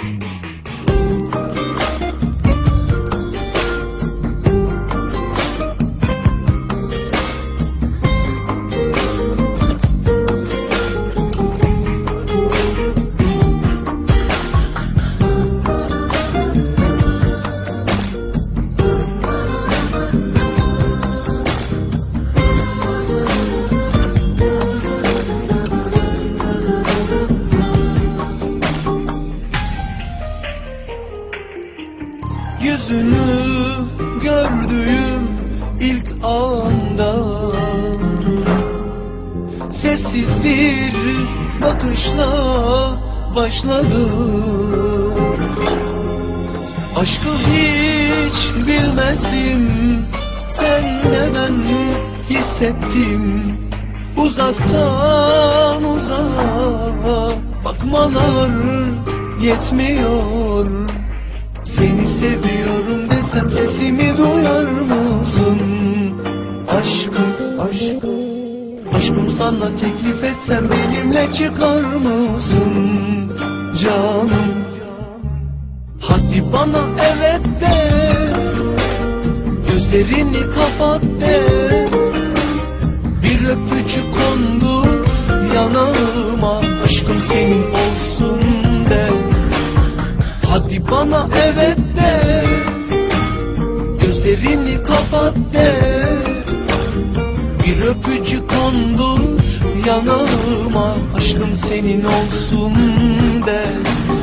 Yüzünü gördüğüm ilk anda sessiz bir bakışla başladı. Aşkı hiç bilmezdim, sen de ben hissettim. Uzaktan uzağa bakmalar yetmiyor. Seni seviyorum desem sesimi duyar mısın? Aşkım, aşkım, aşkım sana teklif etsem benimle çıkar mısın? Canım, hadi bana evet de, gözlerini kapat de, bir öpücük kondur yanağıma, aşkım senin olsun de. Hadi bana evet de, gözlerini kapat de, bir öpücük kondur yanağıma, aşkım senin olsun de.